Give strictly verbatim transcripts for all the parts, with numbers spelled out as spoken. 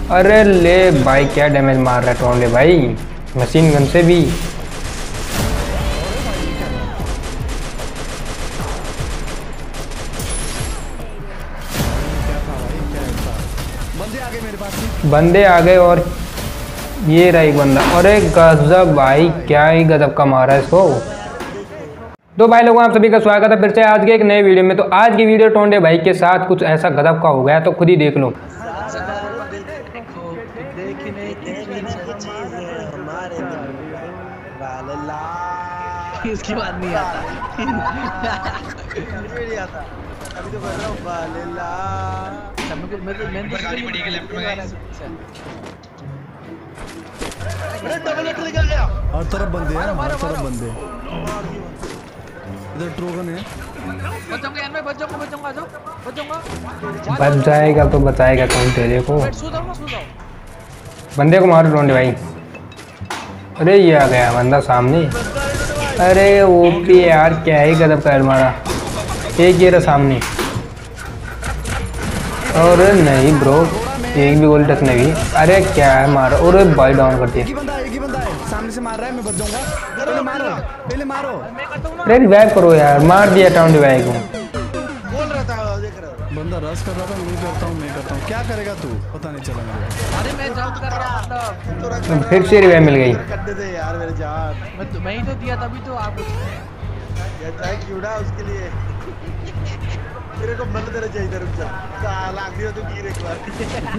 अरे ले भाई क्या डैमेज मार रहा है टोंडे भाई मशीन गन से भी। बंदे आ गए और ये रहा एक बंदा। अरे गजब भाई क्या ही गजब का मारा है इसको। तो भाई लोगों आप सभी का स्वागत है फिर से आज के एक नए वीडियो में। तो आज की वीडियो टोंडे भाई के साथ कुछ ऐसा गजब का हो गया तो खुद ही देख लो। इसकी बात नहीं आता नहीं आता अभी तो कर रहा हूं वालेला मेरे मेरे मैंने तो गाड़ी पड़ी है लेफ्ट में गाइस। अरे डबल हिट निकल गया। हर तरफ बंदे हैं, हर तरफ बंदे। इधर ट्रोगन है। बचाऊंगा यार मैं बच जाऊंगा बच जाऊंगा जाओ बच जाऊंगा। बच जाएगा तो बचाएगा कौन तेरे को। सो जाओ सो जाओ बंदे को मारो टोंडे भाई। अरे ये आ गया बंदा सामने। अरे ओपी यार क्या ही गजब का मारा। एक ये रहा सामने। और नहीं ब्रो एक भी गोली टच नहीं। अरे क्या है मारो और भाई डाउन कर दिया। एक ही बंदा एक ही बंदा है सामने से मार रहा है, मैं बच जाऊंगा। पहले मारो पहले मारो। अरे रिवाइव करो यार मार दिया टोंडे भाई को। बोल रहा था देख रहा बंदा रश कर रहा था, मैं करता हूं मैं करता हूं। क्या करेगा तू पता नहीं चला मेरे। अरे मैं जंप कर रहा मतलब फिर से रिवाइव मिल गई। कट्टे थे यार मेरे जान। मैं तो मैं ही तो दिया तभी तो आप ये ट्राई क्यों उसके लिए मेरे को मर देना चाहिए। रुक जा साला अगली बार तो गिर एक बार।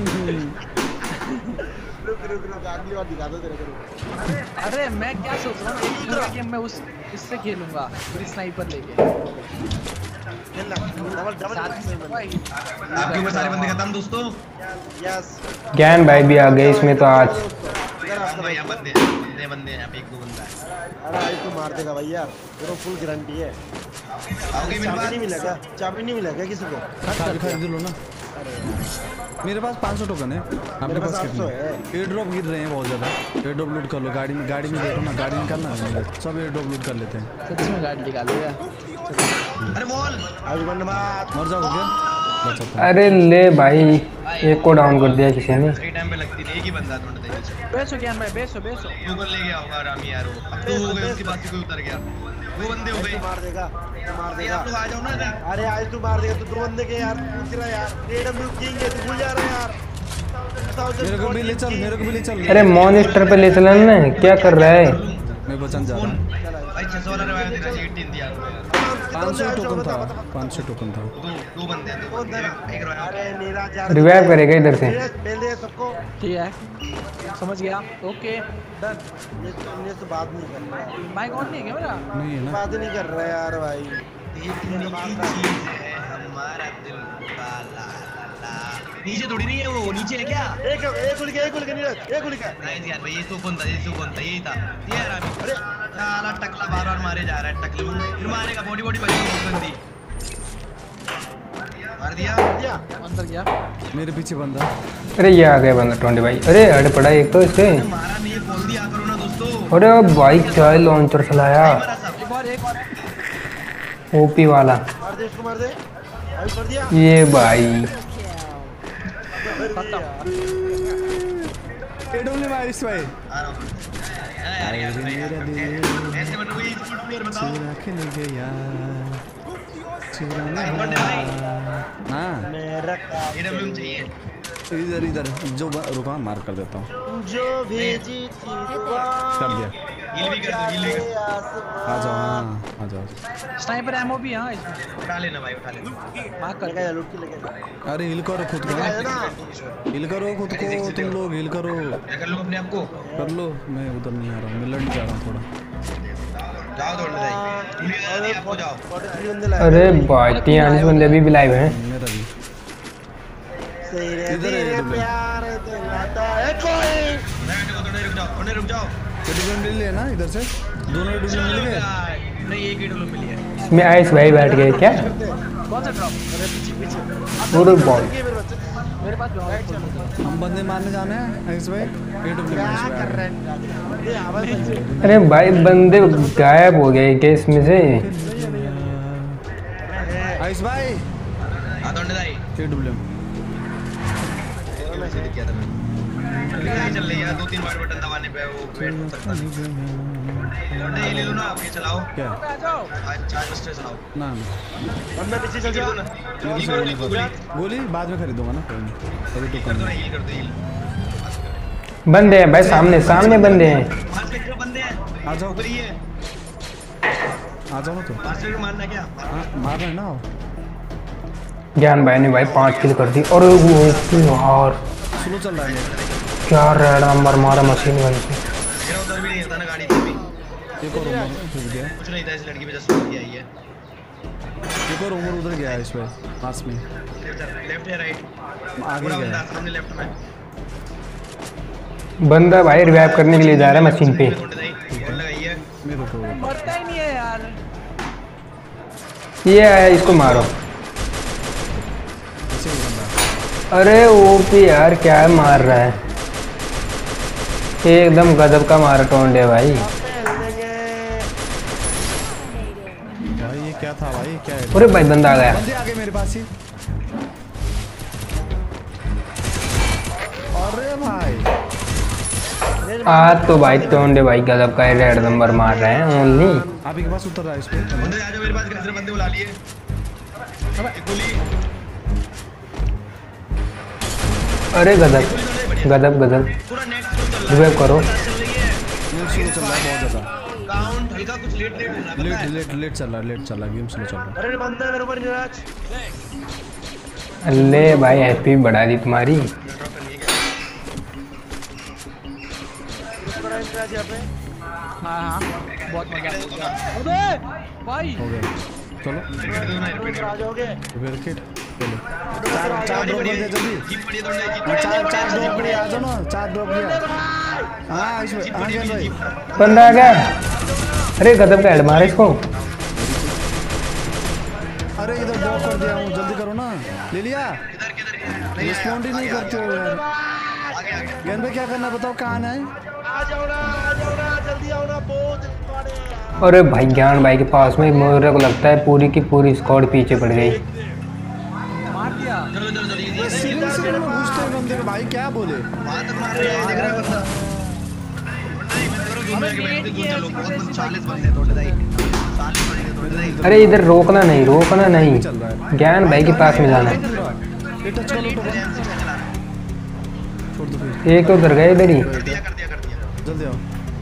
रुक रुक रुक अगली बार दिखा दो तेरे को। अरे मैं क्या सोच रहा हूँ एक गेम में उस इससे खेलूंगा पूरी स्नाइपर लेके। खेलना डबल डबल आपके ऊपर सारे बंदे खत्म दोस्तों। यस ज्ञान भाई भी आ गए इसमें तो आज। यहाँ बंदे हैं बंदे हैं यहाँ पे एक दो बंदा है। अरे आज तो मार देगा भैया तेरे फुल गारंटी है। आओगे मेरे चाबी पास नहीं मिलेगा चाबी नहीं मिलेगा किसी को। चाबी खरीद लो ना। मेरे पास पाँच सौ टोकन है। आपके पास कितने है? एयर ड्रॉप गिर रहे हैं बहुत ज्यादा। एयर ड्रॉप लूट कर लो गाड़ी में। गाड़ी में देखो ना गाड़ी निकालना है सब एयर ड्रॉप लूट कर लेते हैं। सच में गाड़ी निकालेगा। अरे बोल आज बंद बात मर जाओ क्या। अरे ले भाई एक को डाउन कर दिया किसी ने। सही टाइम पे लगती नहीं एक ही बंदा ढूंढ दे। बेचो ज्ञान भाई बेचो बेचो ऊपर ले गया होगा रामी यार वो। अब तो हो गए उसके बाद से कोई उतर गया। दो बंदे हो गए। मार देगा मार ये देगा। आप लोग आ जाओ ना इधर। अरे आज तू मार देगा तू दो बंदे के यार पूछ रहा यार। एडब्ल्यू किंग है तू भूल जा रहा है यार। मेरे को भी ले चल मेरे को भी ले चल। अरे मॉनिटर पे ले चला ना क्या कर रहा है। मैं बचन जा रहा हूं। भाई छह सौ वाला रिवाइव देना चाहिए तीन दिया पाँच सौ टोकन था पाँच सौ टोकन था। दो दो बंदे हैं दो बंदे एक रिवाइव। अरे नीरा जा रिवाइव करेगा इधर से। बेल दे सबको। ठीक है समझ गया ओके डन। ये तो ये तो बात नहीं कर रहा है। माइक ऑन नहीं है क्या मेरा। नहीं है ना। बात नहीं कर रहा है यार भाई। इतनी चीज है हमारा दिल का ला ला। नीचे थोड़ी नहीं है वो नीचे है क्या। एक एक गोली का एक गोली का नीरज एक गोली का। नहीं यार भाई ये तो कौन था ये तो कौन था यही था ये रामी। अरे साला टकला बार बार मारे जा रहा है टकलू फिर मारेगा बॉडी बॉडी बची बहुत गंदी। मार दिया दिया अंदर गया। मेरे पीछे बंदा। अरे ये आ गया बंदा टोंडे भाई। अरे अड़ पड़ा एक तो इससे। मारा नहीं है बोल दिया करो ना दोस्तों। अरे भाई क्या लॉन्चर चलाया एक और एक और ओपी वाला। मार दे इसको मार दे अभी कर दिया। ये भाई एडब्ल्यू मारिस भाई। आ रहा हूं यार यार ऐसे बन गई फुल प्लेयर बताओ। रखने गया चुराने हां मेरा एडब्ल्यू चाहिए इधर इधर जो रुका मार कर देता हूं। जो भेजी थी कर दिया। हील भी कर दो हील भी कर दो। आ जाओ हां आ जाओ। स्नाइपर एमओ भी हां इसमें उठा लेना भाई उठा लेना। मार कर लगा लुट के लगा। अरे हिल करो खुद को है ना हिल करो खुद को तुम लोग हिल करो कर लो अपने आप को। कर लो। मैं उधर नहीं आ रहा हूं मैं लड़ने जा रहा हूं थोड़ा। जाओ दौड़ ले जाइए आपको जाओ। पैंतालीस बंदे लाए। अरे भाई तियालीस बंदे अभी भी लाइव हैं। मेरा भी सही रे इधर है तेरे डब्ल्यू। प्यार दिलाता है कोई। मैं थोड़ा रुक जाओ थोड़ा रुक जाओ। एडब्ल्यू मिल लिया ना इधर से दोनों एडब्ल्यू मिल गए। नहीं एक एडब्ल्यू मिली है। इसमें आइस भाई बैठ गए क्या। कौन सा ड्रॉप अरे पीछे पीछे पूरे बॉल। मेरे बच्चे मेरे पास जो हम बंदे मारने जाने हैं आइस भाई। एडब्ल्यू क्या कर रहे हैं ये आवाज। अरे भाई बंदे गायब हो गए क्या इसमें से। आइस भाई आ दौड़ ले जाइए। एडब्ल्यू ऐसे दिख गया था मैं नहीं चल रही यार दो तीन बार बटन दबाने पे वो वेट करता नहीं ले लो ना आप ये चलाओ क्या आ जाओ अच्छा मिस्टर चलाओ ना बंदा पीछे चल जा ये गोली गोली गोली बाद में खरीदूंगा ना कोई नहीं अभी तो कर दो ना ये कर दो ये बंदे हैं भाई, सामने सामने बंदे हैं। पांच मिनट के बंदे हैं आ जाओ ऊपर ही है आ जाओ ना तो पांच मिनट मारना क्या हाँ मार रहे हैं ना ज्ञान भाई ने भाई पांच किल कर दी। और वो यार स्लो चल रहा है क्या रेड नंबर मारा मशीन गन से। मेरा उधर भी नहीं था ना गाड़ी पे भी एक और उमर उधर गया कुछ नहीं था इस लड़की पे जस्ट लड़की आई है एक और उमर उधर गया है इस पे पास में लेफ्ट है राइट आगे पूरा गया बंदा सामने लेफ्ट में बंदा भाई रिवाइव करने के लिए जा रहा है मशीन पे। गोल लगाई है मेरे को मरता ही नहीं है यार। ये आया, इसको मारो। ऐसे ही बंदा अरे ओपी यार क्या मार रहा है, एकदम गजब का मारा टोंडे भाई। भाई ये क्या था भाई क्या है अरे भाई बंदा आ गया। बंदे आ गए मेरे पास ही अरे भाई आज तो भाई टोंडे भाई गजब का रेड नंबर मार रहे हैं ओनली। आप के पास उतर रहा है इस पे बंदे आ जाओ मेरे पास कितने बंदे बुला लिए एक गोली अरे गजब गजब गजब पूरा नेट स्लो चल रहा रिवाइव करो। है चल रही है गेम स्लो चल रहा है बहुत ज्यादा काउंट हल्का कुछ लेट लेट हो रहा है पता लेट है लेट लेट चल रहा है लेट चल रहा है गेम स्लो चल रहा है अरे बंदा मेरे ऊपर नीरज अल्ले भाई एचपी बढ़ा दी तुम्हारी। ड्रॉप करनी है क्या बड़ा नीरज यहां पे हाँ हाँ बहुत मजा आया। अबे भाई हो गया चलो रिपेयर दो ना रिपेयर आ जाओगे रिपेयर किट चलो चार चार ड्रॉप कर दे जल्दी जीप पड़ी दौड़ने जीप हाँ, पड़ी चार चार ड्रॉप कर आ जाओ ना चार ड्रॉप किया हाँ इसमें हाँ गेम भाई बंदा आ गया। अरे गजब का हेड मारा इसको। अरे इधर ड्रॉप कर दिया हूँ जल्दी करो ना ले लिया किधर किधर रिस्पॉन्ड ही नहीं करते हो यार आगे आगे गेम भाई क्या करना बताओ कहाँ आना है आ जाओ ना आ जाओ ना जल्दी आओ ना बहुत जल्दी यार अरे भाई ज्ञान भाई के पास में मेरे को लगता है पूरी की पूरी स्क्वाड पीछे पड़ गई। मार दिया। चलो चलो जल्दी जल्दी सिविल सिविल में घुसते हैं बंदे को भाई क्या बोले वहां तक मार रहे हैं देख रहा है बंदा नहीं मैं करो जो मैं के बैठ के चलो बहुत चालीस बंदे तोड़ दाई चालीस बंदे तोड़ दाई अरे इधर रोकना नहीं रोकना नहीं, ज्ञान भाई के पास में जाना है। ये टच कर लो तो छोड़ दो फिर एक तो उधर गए इधर ही, कर दिया कर दिया कर दिया जल्दी आओ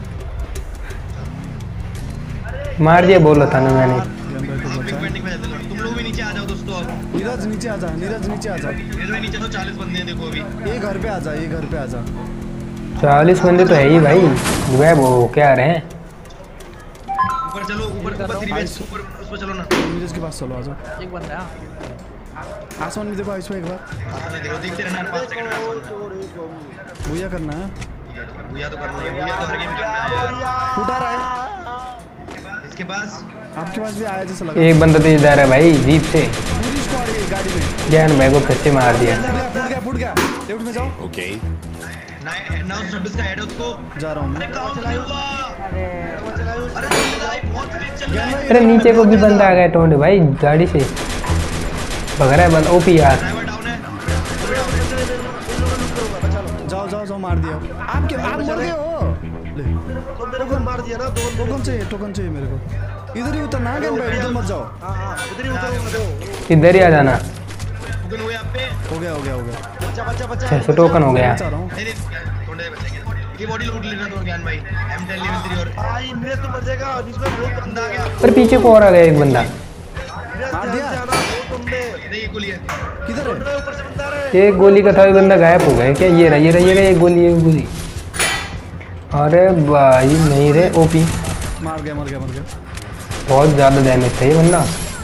मार दिया बोला था ना मैंने। गेम भाई को हम बिग बचा पेंटिंग में जाते हैं तुम लोग भी नीचे आ जाओ दोस्तों अब नीरज नीचे आ जा नीरज नीचे आ जा ये भी नीचे तो चालीस बंदे हैं देखो अभी ये घर पे आ जा ये घर पे आ जा चालीस बंदे तो है ही भाई, वह वो क्या रहे हैं। ऊपर चलो ऊपर ऊपर रिवेज ऊपर उस पर चलो ना नीरज के पास चलो आ जाओ एक बंदा है। आसमान में देखो इसमें एक बार हाँ, देखो देखते रहना पाँच सेकंड में आसमान भूया करना है में भूया तो करना है भूया तो हर गेम करना है यार फुटा रहा है इसके पास आपके पास भी आया जैसा लगा एक बंदा तो इधर है भाई जीप से, पूरी स्क्वाड गई गाड़ी में ज्ञान भाई को फिर से मार दिया। फुट गया फुट गया फुट गया लेफ्ट में जाओ Okay. नौ छब्बीस का हेड है उसको जा रहा हूँ अरे काम नहीं हुआ अरे भाई बहुत तेज चल रहा है अरे नीचे को भी बंदा आ गया टोंडे भाई गाड़ी से भग रहा है बंदा ओपी यार। ड्राइवर डाउन है जाओ जाओ जाओ मार दिया आप क्या आप मर गए हो ले तो मेरे को मार दिया ना दो टोकन चाहिए टोकन चाहिए मेरे को इधर ही उतरना गेम भाई उधर मत जाओ हां हां इधर ही उतरो दो इधर ही आ जाना। टोकन हुए आप पे हो गया हो गया हो गया बच्चा बच्चा बच्चा छह सौ टोकन हो गया। चाह रहा हूँ नहीं नहीं थोड़े बचेंगे ये बॉडी लूट लेना तो ज्ञान भाई एम टेन लेवल थ्री और भाई मेरे तो मर जाएगा इसमें बहुत बंदा आ गया पर पीछे को और आ गया एक बंदा। मार दिया जाना बहुत तुमने नहीं ये गोली है किधर है ऊपर से बंदा रे एक गोली का था भी बंदा गायब हो गया क्या। ये रहा ये रहा ये रहा एक गोली एक गोली। अरे भाई नहीं रे ओपी, मार गया मर गया मर गया बहुत ज्यादा डैमेज था ये बंदा।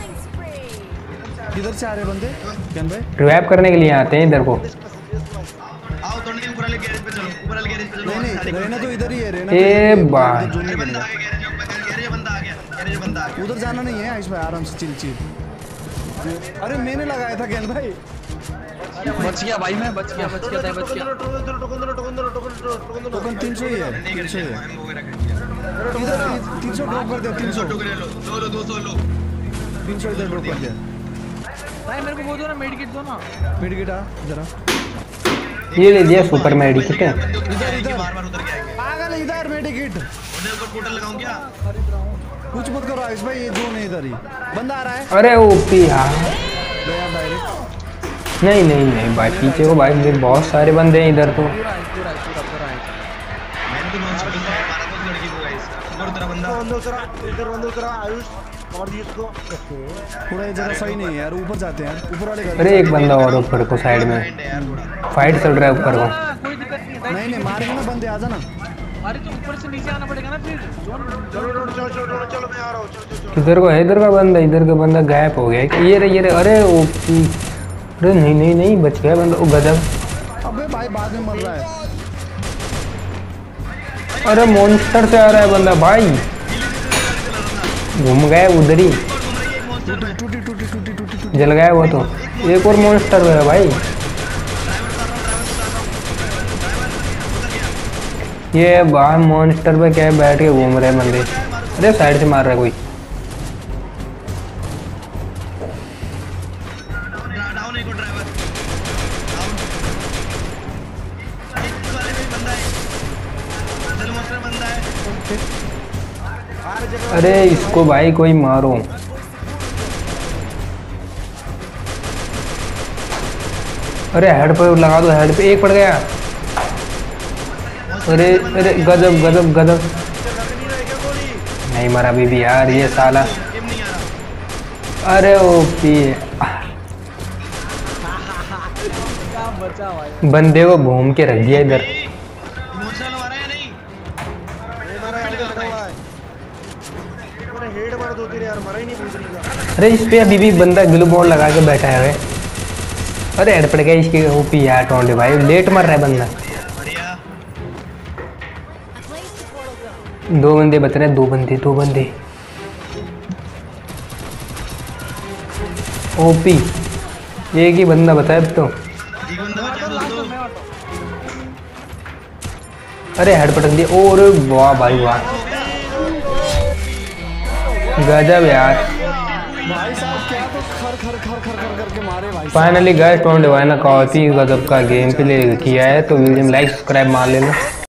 किधर से आ रहे बंदे गेम भाई रिवाइव करने के लिए आते हैं इधर को। आओ थोड़ी ऊपर वाले गैरेज पे चलो ऊपर वाले गैरेज पे चलो नहीं नहीं रहना तो इधर ही है रहना ए तो भाई। इधर जो अरे नहीं बंदा बनेगा। आ गया गैरेज गैरेज बंदा आ गया गैरेज बंदा आ गया उधर जाना नहीं है इसमें आराम से चिल चिल अरे मैंने लगाया था गेल भाई बच गया भाई मैं बच गया बच गया था बच गया। टोकन दो टोकन दो टोकन दो टोकन दो टोकन दो टोकन तीन सौ ही है नहीं तीन कर सौ ही है हम वगैरह कर दिया इधर तीन सौ ड्रॉप कर दिया तीन सौ टोकन ले लो दो लो दो सौ लो तीन सौ इधर ड्रॉप कर दिया भाई मेरे को वो दो ना मेड किट दो ना। मिड गिट आ जरा ये ले लिया सुपर मेडिकेट। इधर इधर बार बार उतर के आएंगे। पागल इधर मेडिकेट। उधर को पोर्टल लगाऊं क्या? कुछ मत करो आयुष भाई, ये जोन है इधर ही। बंदा आ रहा है। अरे ओपी यार। गया डायरेक्ट। नहीं नहीं नहीं भाई, पीछे को भाई देख, बहुत सारे बंदे हैं इधर तो। पूरा है पूरा पूरा पूरा है। मैंने तो नॉच कर दिया, मारा तो लड़की को गाइस। ऊपर उतरा बंदा। बंदे उतरा, इधर बंदे उतरा आयुष और दिए इसको। थोड़ा ये जगह सही नहीं है यार, ऊपर जाते हैं ऊपर वाले घर। अरे एक बंदा और ऊपर को साइड में फाइट चल रहा है ऊपर को। हाँ, कोई दिक्कत नहीं है। नहीं नहीं मारेंगे ना बंदे, आ जाना। अरे तो ऊपर से नीचे आना पड़ेगा ना फिर। जोन चलो चलो चलो चलो चलो मैं आ रहा हूँ, चलो चलो चलो। किधर को है? इधर का बंदा, इधर का बंदा गायब हो गया। ये रे ये रे, अरे ओपी। अरे नहीं नहीं नहीं, बच गया बंदा। ओ गजब। अबे भाई बाद में मर रहा है। अरे मॉन्स्टर से आ रहा है बंदा भाई, घूम गए उधर ही, टूटी टूटी टूटी टूटी टूटी। जल गया वो तो। एक और मॉन्स्टर है भाई। ये बाहर मॉन्स्टर पे क्या बैठ के घूम रहे हैं बंदे। अरे साइड से मार रहा है कोई। डाउन एक और ड्राइवर डाउन। इस वाले में बंदा है, जल मोस्टर बंदा है। हर जगह अरे इसको भाई कोई मारो। अरे हेड पे लगा दो, हेड पे एक पड़ गया। अरे अरे गजब गजब गजब। नहीं मरा बीबी यार ये साला। गेम नहीं आ रहा। अरे ओपी। क्या बचा भाई। बंदे को घूम के रख दिया इधर। इमोशनल हो रहा है या नहीं? ये मारा है, बैठा हुआ है। मैंने हेड मार दो तेरे यार, मरा ही नहीं दूसरी का। अरे इस पे अभी भी बंदा ग्लू बॉल लगा के बैठा है। अरे हेड पड़ गया इसके ओपी यार। टोंडे भाई लेट मर रहा है बंदा। बढ़िया। दो बंदे बच रहे हैं, दो बंदे दो बंदे। ओपी एक ही बंदा बचा है अब तो। एक बंदा बचा दोस्तों। अरे हेड पटक दिया। और वाह भाई वाह, गजब यार। भाई साहब क्या तो खर खर खर खर खर करके मारे भाई। फाइनली गाइस टोंडे भाई ने काफी गजब का गेम प्ले किया है। तो वीडियो में लाइक सब्सक्राइब मार लेना।